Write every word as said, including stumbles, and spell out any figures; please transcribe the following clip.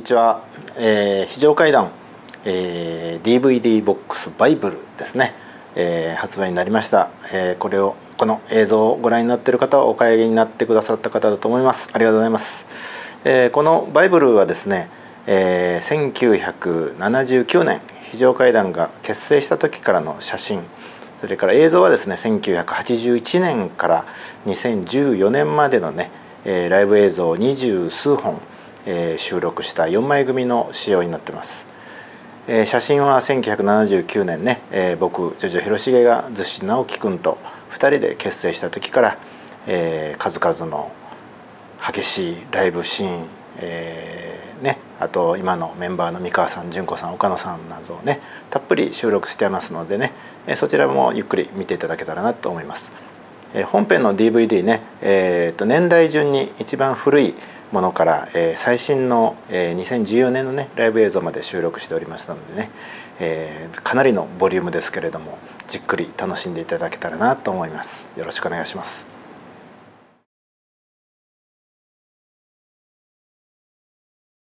ちは、えー、非常階段、えー、ディーブイディー ボックスバイブルですね、えー、発売になりました、えー、これをこの映像をご覧になっている方はお買い上げになってくださった方だと思います。ありがとうございます。えー、このバイブルはですね、えー、せんきゅうひゃくななじゅうきゅうねん非常階段が結成した時からの写真、それから映像はですねせんきゅうひゃくはちじゅういちねんからにせんじゅうよねんまでのね、えー、ライブ映像にじゅうすうほん、えー、収録したよんまい組の仕様になってます。えー、写真はせんきゅうひゃくななじゅうきゅうねんね、えー、僕ジョジョ広重が逗子直樹君とふたりで結成した時から、えー、数々の激しいライブシーン、えーね、あと今のメンバーの三川さん、純子さん、岡野さんなどをねたっぷり収録してますのでね、えそちらもゆっくり見ていただけたらなと思います。え本編の ディーブイディー ね、えー、と年代順に一番古いものから、えー、最新の、えー、にせんじゅうよねんのねライブ映像まで収録しておりましたのでね、えー、かなりのボリュームですけれどもじっくり楽しんでいただけたらなと思います。よろしくお願いします。